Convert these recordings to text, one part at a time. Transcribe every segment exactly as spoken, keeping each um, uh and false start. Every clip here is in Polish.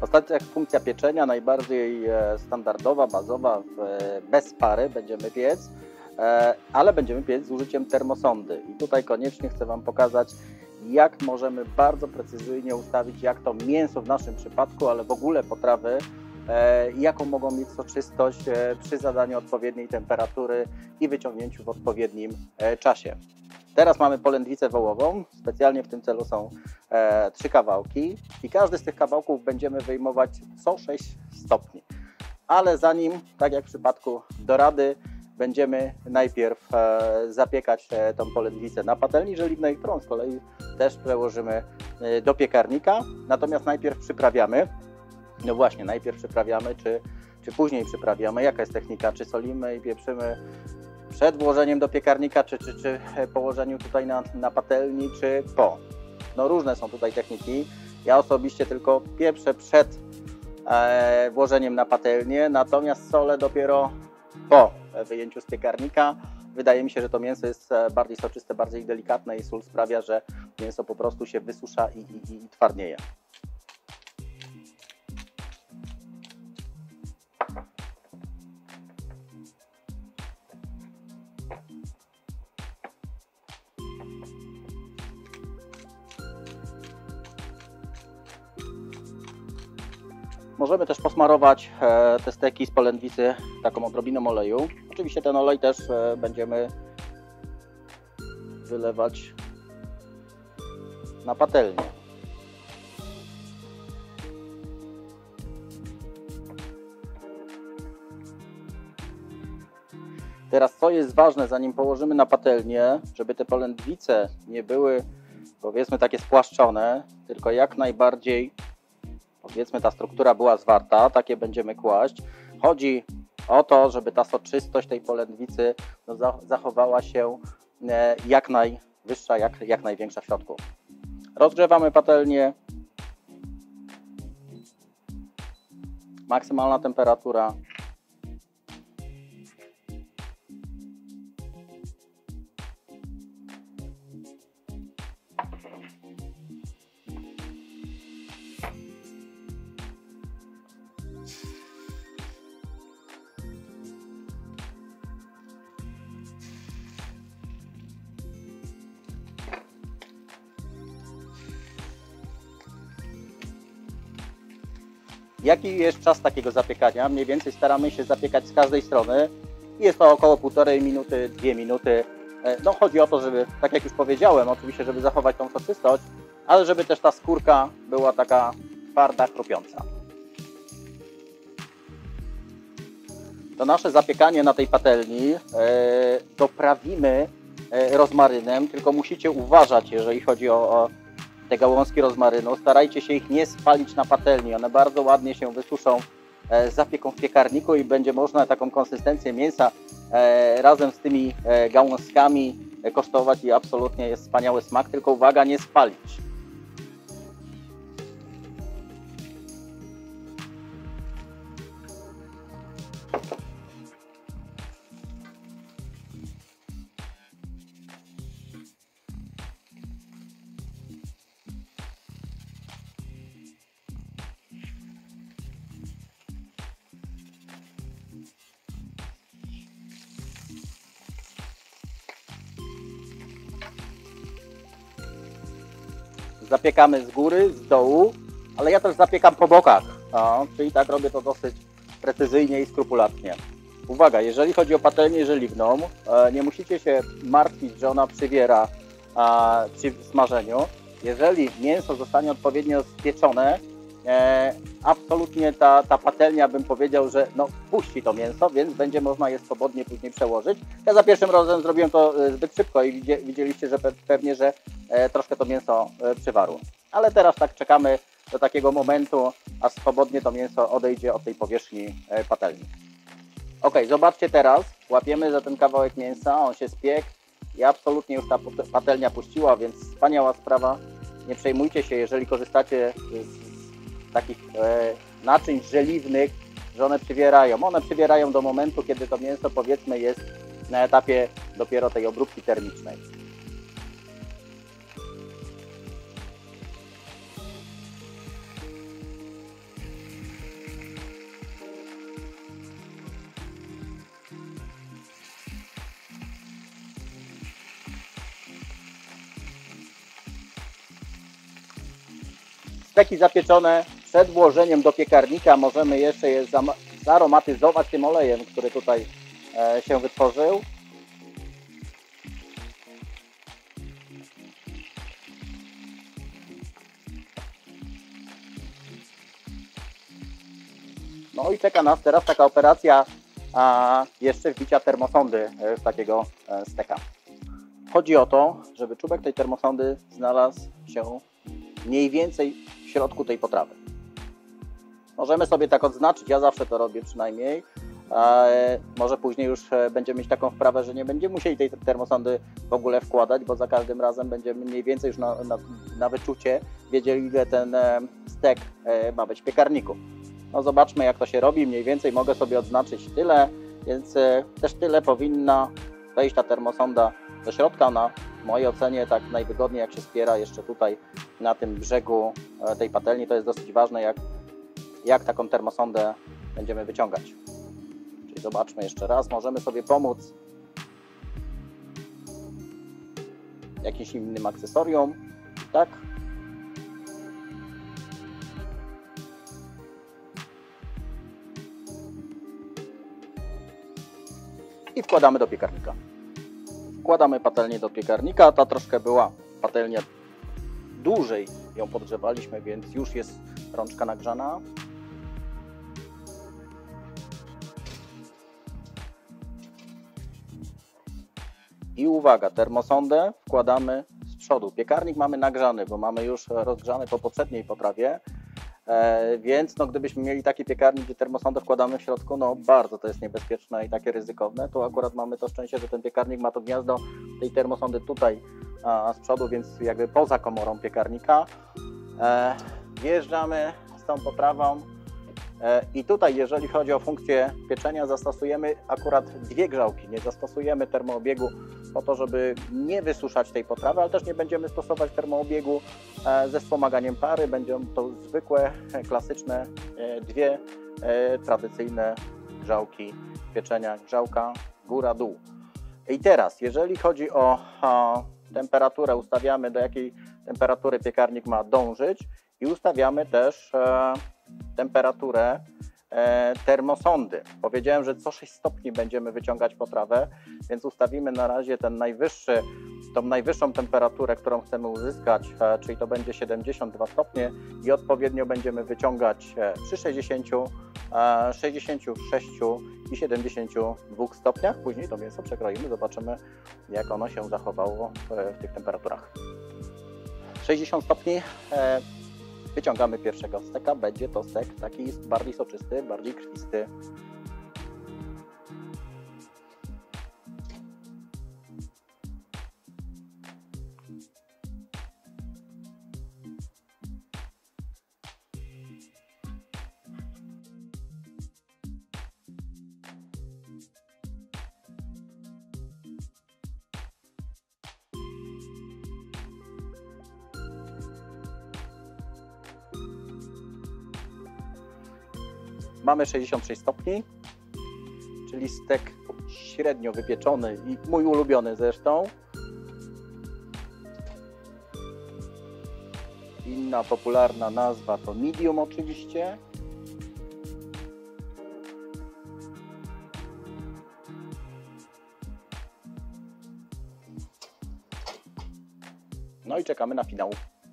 Ostatnia funkcja pieczenia, najbardziej standardowa, bazowa, bez pary będziemy piec, ale będziemy piec z użyciem termosondy. I tutaj koniecznie chcę Wam pokazać, jak możemy bardzo precyzyjnie ustawić, jak to mięso w naszym przypadku, ale w ogóle potrawy, jaką mogą mieć soczystość przy zadaniu odpowiedniej temperatury i wyciągnięciu w odpowiednim czasie. Teraz mamy polędwicę wołową, specjalnie w tym celu są e, trzy kawałki i każdy z tych kawałków będziemy wyjmować co sześć stopni. Ale zanim, tak jak w przypadku dorady, będziemy najpierw e, zapiekać e, tą polędwicę na patelni żeliwnej, którą z kolei też przełożymy e, do piekarnika. Natomiast najpierw przyprawiamy, no właśnie, najpierw przyprawiamy, czy, czy później przyprawiamy, jaka jest technika, czy solimy i pieprzymy przed włożeniem do piekarnika, czy, czy, czy położeniu tutaj na, na patelni, czy po. No różne są tutaj techniki. Ja osobiście tylko pieprzę przed e, włożeniem na patelnię, natomiast solę dopiero po wyjęciu z piekarnika. Wydaje mi się, że to mięso jest bardziej soczyste, bardziej delikatne i sól sprawia, że mięso po prostu się wysusza i, i, i twardnieje. Możemy też posmarować te steki z polędwicy taką odrobiną oleju. Oczywiście ten olej też będziemy wylewać na patelnię. Teraz co jest ważne, zanim położymy na patelnię, żeby te polędwice nie były, powiedzmy, takie spłaszczone, tylko jak najbardziej, powiedzmy, ta struktura była zwarta, takie będziemy kłaść. Chodzi o to, żeby ta soczystość tej polędwicy no, zachowała się jak najwyższa, jak, jak największa w środku. Rozgrzewamy patelnię. Maksymalna temperatura. Jaki jest czas takiego zapiekania? Mniej więcej staramy się zapiekać z każdej strony. Jest to około półtorej minuty, dwie minuty. No chodzi o to, żeby, tak jak już powiedziałem, oczywiście, żeby zachować tą soczystość, ale żeby też ta skórka była taka twarda, chrupiąca. To nasze zapiekanie na tej patelni e, doprawimy e, rozmarynem, tylko musicie uważać, jeżeli chodzi o, o te gałązki rozmarynu. Starajcie się ich nie spalić na patelni, one bardzo ładnie się wysuszą e, zapieką w piekarniku i będzie można taką konsystencję mięsa e, razem z tymi e, gałązkami e, kosztować i absolutnie jest wspaniały smak, tylko uwaga, nie spalić. Zapiekamy z góry, z dołu, ale ja też zapiekam po bokach, no, czyli tak robię to dosyć precyzyjnie i skrupulatnie. Uwaga, jeżeli chodzi o patelnię żeliwną, nie musicie się martwić, że ona przywiera przy smażeniu. Jeżeli mięso zostanie odpowiednio spieczone, absolutnie ta, ta patelnia, bym powiedział, że no, puści to mięso, więc będzie można je swobodnie później przełożyć. Ja za pierwszym razem zrobiłem to zbyt szybko i widzieliście, że pewnie, że troszkę to mięso przywarło. Ale teraz tak czekamy do takiego momentu, aż swobodnie to mięso odejdzie od tej powierzchni patelni. Ok, zobaczcie teraz, łapiemy za ten kawałek mięsa, on się spiekł i absolutnie już ta patelnia puściła, więc wspaniała sprawa. Nie przejmujcie się, jeżeli korzystacie z takich e, naczyń żeliwnych, że one przywierają. One przywierają do momentu, kiedy to mięso, powiedzmy, jest na etapie dopiero tej obróbki termicznej. steki zapieczone przed włożeniem do piekarnika. Możemy jeszcze je zaromatyzować tym olejem, który tutaj się wytworzył. No i czeka nas teraz taka operacja a jeszcze wbicia termosondy w takiego steka. Chodzi o to, żeby czubek tej termosondy znalazł się mniej więcej w środku tej potrawy. Możemy sobie tak odznaczyć, ja zawsze to robię przynajmniej. E, może później już będziemy mieć taką wprawę, że nie będziemy musieli tej termosondy w ogóle wkładać, bo za każdym razem będziemy mniej więcej już na, na, na wyczucie wiedzieli, ile ten stek ma być w piekarniku. No zobaczmy, jak to się robi. Mniej więcej mogę sobie odznaczyć tyle, więc też tyle powinna wejść ta termosonda do środka. Na mojej ocenie tak najwygodniej, jak się spiera jeszcze tutaj na tym brzegu tej patelni. To jest dosyć ważne, jak, jak taką termosondę będziemy wyciągać. Czyli zobaczmy jeszcze raz. Możemy sobie pomóc jakimś innym akcesorium, tak? I wkładamy do piekarnika. Wkładamy patelnię do piekarnika. Ta troszkę była patelnia dłużej, ją podgrzewaliśmy, więc już jest rączka nagrzana. I uwaga, termosondę wkładamy z przodu. Piekarnik mamy nagrzany, bo mamy już rozgrzany po poprzedniej potrawie. E, więc no, gdybyśmy mieli taki piekarnik, gdzie termosondę wkładamy w środku, no bardzo to jest niebezpieczne i takie ryzykowne. Tu akurat mamy to szczęście, że ten piekarnik ma to gniazdo tej termosondy tutaj a, z przodu, więc jakby poza komorą piekarnika. E, wjeżdżamy z tą potrawą e, i tutaj, jeżeli chodzi o funkcję pieczenia, zastosujemy akurat dwie grzałki. Nie zastosujemy termoobiegu po to, żeby nie wysuszać tej potrawy, ale też nie będziemy stosować termoobiegu ze wspomaganiem pary. Będą to zwykłe, klasyczne, dwie tradycyjne grzałki pieczenia, grzałka góra-dół. I teraz, jeżeli chodzi o, o temperaturę, ustawiamy, do jakiej temperatury piekarnik ma dążyć i ustawiamy też e, temperaturę e, termosondy. Powiedziałem, że co sześć stopni będziemy wyciągać potrawę, więc ustawimy na razie ten najwyższy, tą najwyższą temperaturę, którą chcemy uzyskać, e, czyli to będzie siedemdziesiąt dwa stopnie i odpowiednio będziemy wyciągać e, przy sześćdziesięciu, e, sześćdziesięciu sześciu i siedemdziesięciu dwóch stopniach. Później to mięso przekroimy, zobaczymy, jak ono się zachowało w, w tych temperaturach. sześćdziesiąt stopni. E, Wyciągamy pierwszego steka, będzie to stek taki bardziej soczysty, bardziej krwisty. Mamy sześćdziesiąt sześć stopni, czyli stek średnio wypieczony i mój ulubiony zresztą. Inna popularna nazwa to medium oczywiście. No i czekamy na finał.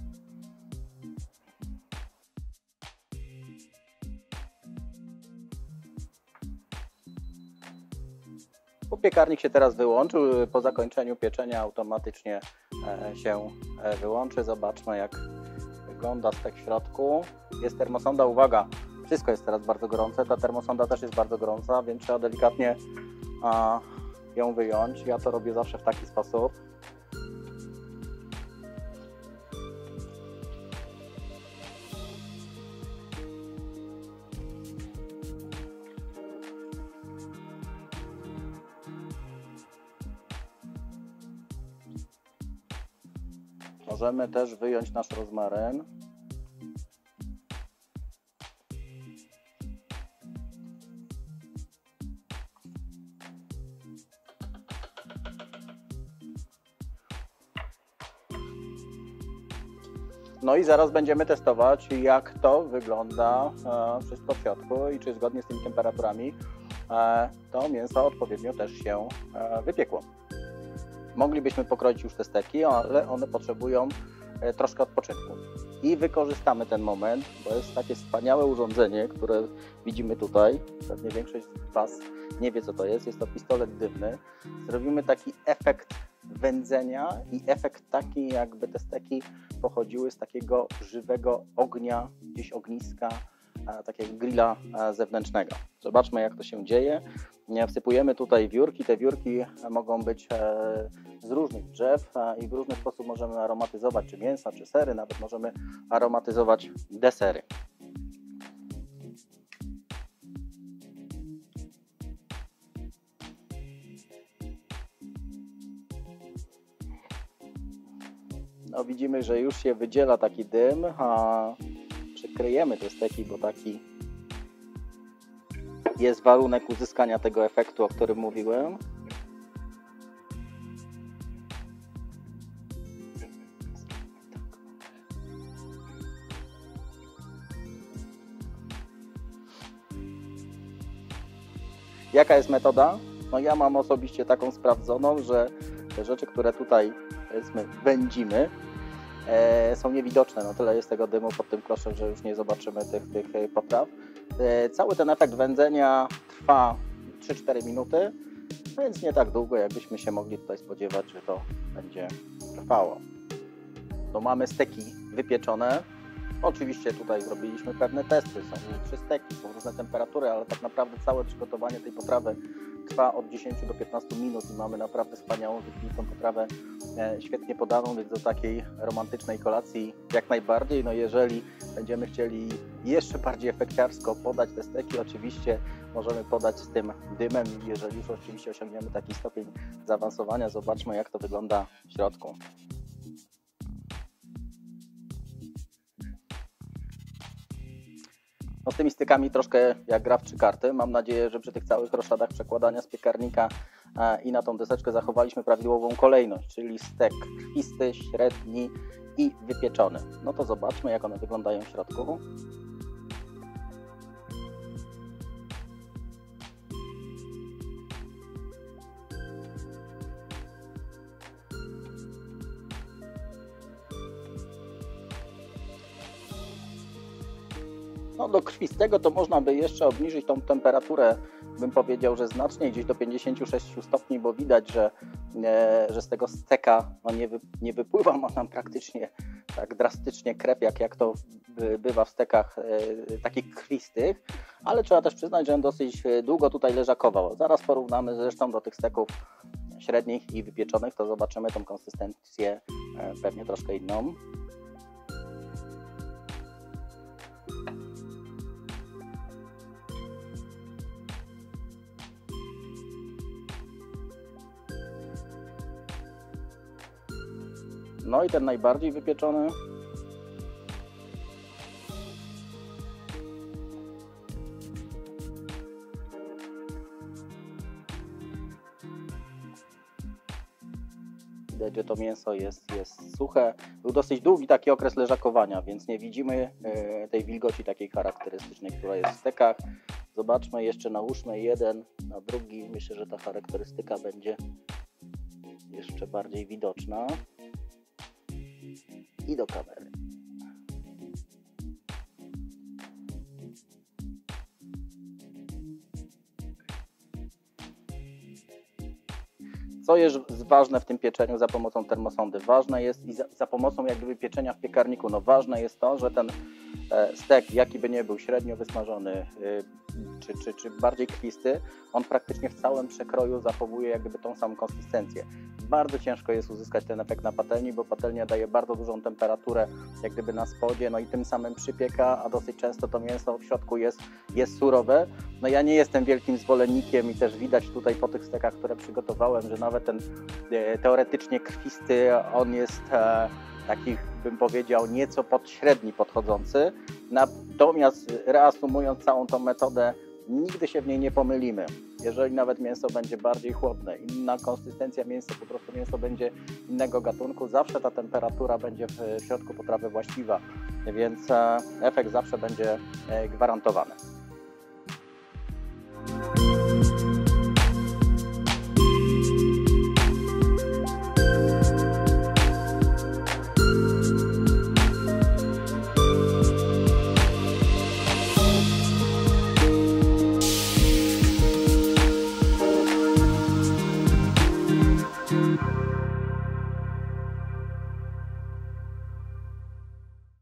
Piekarnik się teraz wyłączył, po zakończeniu pieczenia automatycznie się wyłączy. Zobaczmy, jak wygląda stek w środku. Jest termosonda, uwaga, wszystko jest teraz bardzo gorące, ta termosonda też jest bardzo gorąca, więc trzeba delikatnie ją wyjąć. Ja to robię zawsze w taki sposób. Możemy też wyjąć nasz rozmaryn. No i zaraz będziemy testować, jak to wygląda e, wszystko w środku i czy zgodnie z tymi temperaturami e, to mięso odpowiednio też się e, wypiekło. Moglibyśmy pokroić już te steki, ale one potrzebują e, troszkę odpoczynku. I wykorzystamy ten moment, bo jest takie wspaniałe urządzenie, które widzimy tutaj. Pewnie większość z Was nie wie, co to jest. Jest to pistolet dymny. Zrobimy taki efekt wędzenia i efekt taki, jakby te steki pochodziły z takiego żywego ognia, gdzieś ogniska, takiego grilla zewnętrznego. Zobaczmy, jak to się dzieje. Wsypujemy tutaj wiórki. Te wiórki mogą być z różnych drzew i w różny sposób możemy aromatyzować czy mięsa, czy sery, nawet możemy aromatyzować desery. No, widzimy, że już się wydziela taki dym, a przykryjemy te steki, bo taki jest warunek uzyskania tego efektu, o którym mówiłem. Jaka jest metoda? No ja mam osobiście taką sprawdzoną, że te rzeczy, które tutaj, powiedzmy, wędzimy, e, są niewidoczne. No tyle jest tego dymu pod tym kloszem, że już nie zobaczymy tych, tych potraw. E, cały ten efekt wędzenia trwa trzy cztery minuty, więc nie tak długo, jakbyśmy się mogli tutaj spodziewać, że to będzie trwało. To mamy steki wypieczone. Oczywiście tutaj zrobiliśmy pewne testy, są trzy steki, są różne temperatury, ale tak naprawdę całe przygotowanie tej potrawy trwa od dziesięciu do piętnastu minut i mamy naprawdę wspaniałą, wykwintną potrawę, e, świetnie podaną, więc do takiej romantycznej kolacji jak najbardziej. No jeżeli będziemy chcieli jeszcze bardziej efekciarsko podać te steki, oczywiście możemy podać z tym dymem, jeżeli już oczywiście osiągniemy taki stopień zaawansowania. Zobaczmy, jak to wygląda w środku. No z tymi stykami troszkę jak gra w trzy karty. Mam nadzieję, że przy tych całych roszadach przekładania z piekarnika i na tą deseczkę zachowaliśmy prawidłową kolejność, czyli stek krwisty, średni i wypieczony. No to zobaczmy, jak one wyglądają w środku. No do krwistego to można by jeszcze obniżyć tą temperaturę, bym powiedział, że znacznie, gdzieś do pięćdziesięciu sześciu stopni, bo widać, że, e, że z tego steka no nie, wy, nie wypływa ma nam praktycznie tak drastycznie krew, jak, jak to bywa w stekach e, takich krwistych, ale trzeba też przyznać, że on dosyć długo tutaj leżakował. Zaraz porównamy zresztą do tych steków średnich i wypieczonych, to zobaczymy tą konsystencję e, pewnie troszkę inną. No i ten najbardziej wypieczony. Widać, że to mięso jest, jest suche. Był dosyć długi taki okres leżakowania, więc nie widzimy tej wilgoci takiej charakterystycznej, która jest w stekach. Zobaczmy jeszcze, nałóżmy jeden na drugi. Myślę, że ta charakterystyka będzie jeszcze bardziej widoczna. I do kamery. Co jest ważne w tym pieczeniu za pomocą termosondy? Ważne jest i za, za pomocą jak gdyby pieczenia w piekarniku, no ważne jest to, że ten e, stek, jaki by nie był, średnio wysmażony e, czy, czy, czy bardziej krwisty, on praktycznie w całym przekroju zachowuje jak gdyby tą samą konsystencję. Bardzo ciężko jest uzyskać ten efekt na patelni, bo patelnia daje bardzo dużą temperaturę jak gdyby na spodzie, no i tym samym przypieka, a dosyć często to mięso w środku jest, jest surowe. No ja nie jestem wielkim zwolennikiem i też widać tutaj po tych stekach, które przygotowałem, że nawet ten e, teoretycznie krwisty, on jest e, taki, bym powiedział, nieco podśredni podchodzący. Natomiast reasumując całą tą metodę, nigdy się w niej nie pomylimy. Jeżeli nawet mięso będzie bardziej chłodne, inna konsystencja mięsa, po prostu mięso będzie innego gatunku, zawsze ta temperatura będzie w środku potrawy właściwa, więc efekt zawsze będzie gwarantowany.